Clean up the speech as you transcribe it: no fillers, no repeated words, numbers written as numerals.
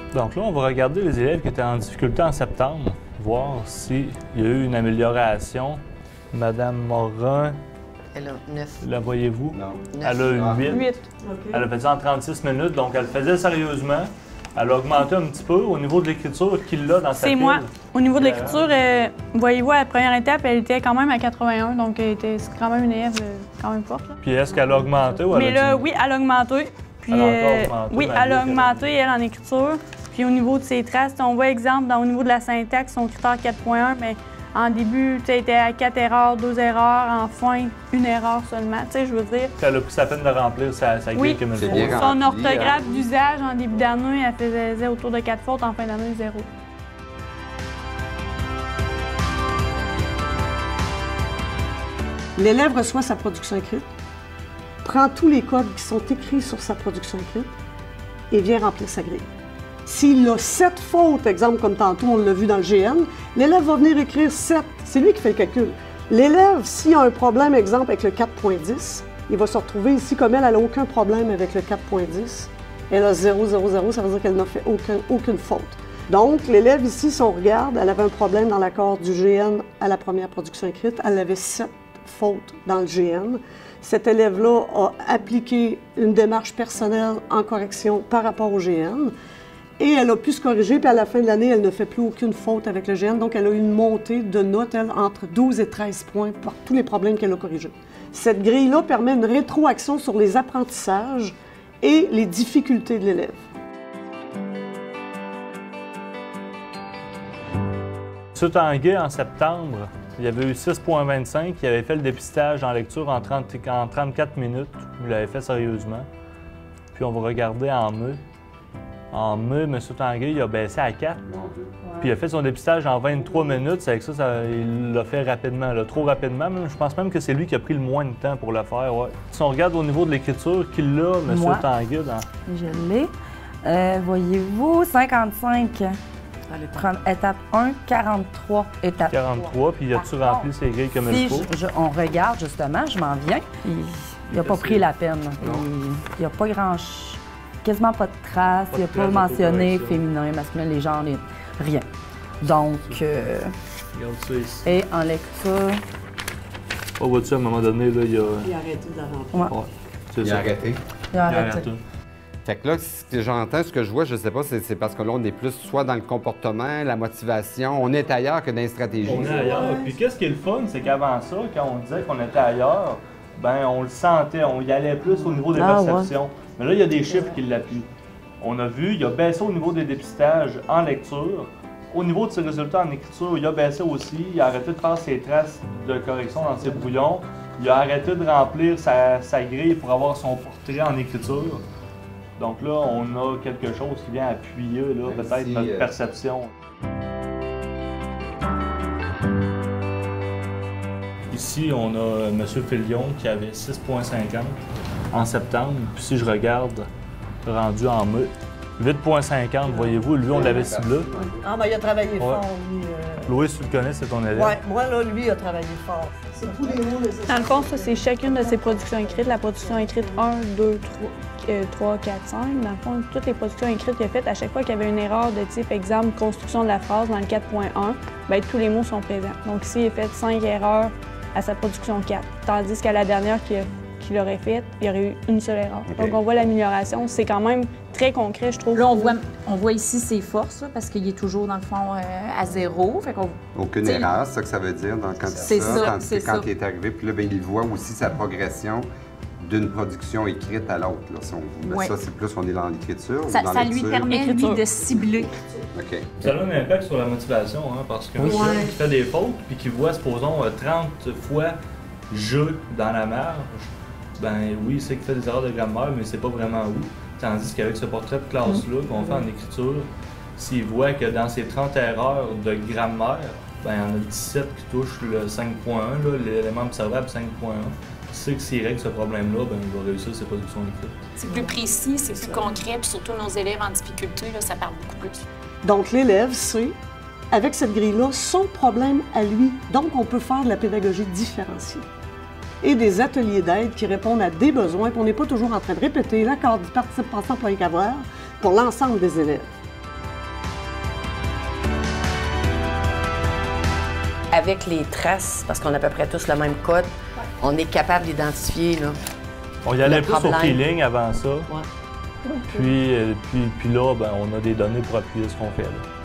Donc là, on va regarder les élèves qui étaient en difficulté en septembre, voir s'il y a eu une amélioration. Madame Morin, Elle a 9. la voyez-vous? Non. Elle a 8. 8. OK. Elle a fait ça en 36 minutes, donc elle le faisait sérieusement. Elle a augmenté un petit peu au niveau de l'écriture qu'il a dans sa C'est file. moi. Au niveau de l'écriture, voyez-vous, à la première étape, elle était quand même à 81, donc c'est quand même une élève quand même forte. Là. Puis est-ce qu'elle a augmenté ou elle Mais a là, diminué? oui, elle a augmenté. Puis, Elle a encore augmenté, oui, malgré elle a qu'elle a augmenté, elle, en écriture. Puis au niveau de ses traces, on voit exemple, au niveau de la syntaxe, son critère 4.1, mais en début, tu étais à 4 erreurs, 2 erreurs, en fin, 1 erreur seulement. Tu sais, je veux dire. Elle a pris sa peine de remplir sa grille Oui, comme il c'est faut. bien son rempli, orthographe hein. d'usage en début d'année, elle faisait autour de 4 fautes, en fin d'année, 0. L'élève reçoit sa production écrite, prend tous les codes qui sont écrits sur sa production écrite et vient remplir sa grille. S'il a 7 fautes, exemple comme tantôt, on l'a vu dans le GN, l'élève va venir écrire 7. C'est lui qui fait le calcul. L'élève, s'il a un problème, exemple, avec le 4.10, il va se retrouver ici comme elle n'a aucun problème avec le 4.10. Elle a 0, 0, 0, ça veut dire qu'elle n'a fait aucune faute. Donc, l'élève ici, si on regarde, elle avait un problème dans l'accord du GN à la première production écrite. Elle avait 7 fautes dans le GN. Cet élève-là a appliqué une démarche personnelle en correction par rapport au GN. Et elle a pu se corriger, puis à la fin de l'année, elle ne fait plus aucune faute avec le GN. Donc, elle a eu une montée de notes, elle, entre 12 et 13 points pour tous les problèmes qu'elle a corrigés. Cette grille-là permet une rétroaction sur les apprentissages et les difficultés de l'élève. M. Tanguay, en septembre, il avait eu 6,25. Il avait fait le dépistage en lecture en 34 minutes. Il l'avait fait sérieusement. Puis on va regarder en mai. En mai, M. Tanguay, il a baissé à 4. Puis il a fait son dépistage en 23 minutes. C'est avec ça, il l'a fait rapidement, là, trop rapidement. Même, je pense même que c'est lui qui a pris le moins de temps pour le faire. Ouais. Si on regarde au niveau de l'écriture, qu'il a, M. Moi. Tanguay, dans... Je l'ai. Voyez-vous, 55. Étape 1, 43. Étape 43, puis as-tu rempli ses grilles comme il faut? On regarde justement, je m'en viens. Il n'a pas pris la peine. Il n'y a pas quasiment pas de traces. Il n'a pas mentionné féminin, masculin, les genres, rien. Donc, Regarde ça ici. et en lecture, Oh, vois-tu, à un moment donné, là, il a... Il a arrêté de la remplir. Ouais, c'est Il ça. a arrêté. il a Il a arrêté. arrêté. Fait que là, ce que j'entends, ce que je vois, je sais pas, c'est parce que là, on est plus soit dans le comportement, la motivation, on est ailleurs que dans les stratégies. On est ailleurs. Puis qu'est-ce qui est le fun, c'est qu'avant ça, quand on disait qu'on était ailleurs, ben on le sentait, on y allait plus au niveau des perceptions. Mais là, il y a des chiffres qui l'appuient. On a vu, il a baissé au niveau des dépistages en lecture. Au niveau de ses résultats en écriture, il a baissé aussi. Il a arrêté de faire ses traces de correction dans ses brouillons. Il a arrêté de remplir sa grille pour avoir son portrait en écriture. Donc là, on a quelque chose qui vient appuyer peut-être si, notre perception. Ici, on a M. Filion qui avait 6,50 en septembre. Puis si je regarde, rendu en mai, 8,50, voyez-vous, lui, on l'avait ciblé. Ah, ben il a travaillé fort, lui. Louis, tu le connais, c'est ton élève. Oui, moi, là, lui, il a travaillé fort. C'est tous les mots nécessaires. Dans le fond, ça, c'est chacune de ses productions écrites. La production écrite 1, 2, 3, 4, 5. Dans le fond, toutes les productions écrites qu'il a faites, à chaque fois qu'il y avait une erreur de type, exemple, construction de la phrase dans le 4.1, bien, tous les mots sont présents. Donc ici, il a fait 5 erreurs à sa production 4. Tandis qu'à la dernière qu'il aurait faite, il y aurait eu une seule erreur. Okay. Donc on voit l'amélioration. C'est quand même très concret, je trouve. Là, on voit ici ses forces, là, parce qu'il est toujours, dans le fond, à 0. Fait qu'on, Aucune t'sais, erreur, c'est ça que ça veut dire. Donc, quand C'est ça, quand, c'est quand ça. il est arrivé, puis là, ben, il voit aussi sa progression d'une production écrite à l'autre. Là. Si on- Ouais. Ça, c'est plus on est dans l'écriture ou Ça, dans ça lui lecture? permet, lui, Écriture. de cibler. OK. Ça a un impact sur la motivation, hein, parce que monsieur qui fait des fautes, puis qui voit, supposons, 30 fois « je » dans la marge, ben oui, il sait qu'il fait des erreurs de grammaire, mais c'est pas vraiment oui. Tandis qu'avec ce portrait de classe-là qu'on fait en écriture, s'il voit que dans ces 30 erreurs de grammaire, ben il y en a 17 qui touchent le 5.1, là, l'élément observable 5.1. Il sait que s'il règle ce problème-là, ben il va réussir ses productions écrites. C'est plus précis, c'est plus concret, puis surtout nos élèves en difficulté, là, ça parle beaucoup plus. Donc, l'élève sait, avec cette grille-là, son problème à lui. Donc, on peut faire de la pédagogie différenciée. Et des ateliers d'aide qui répondent à des besoins, puis on n'est pas toujours en train de répéter l'accord du participe pensant employé qu'avoir pour l'ensemble des élèves. avec les traces, parce qu'on a à peu près tous le même code, on est capable d'identifier, là. On y allait le plus au problème. feeling avant ça. Ouais. Puis là, ben, on a des données pour appuyer ce qu'on fait. Là.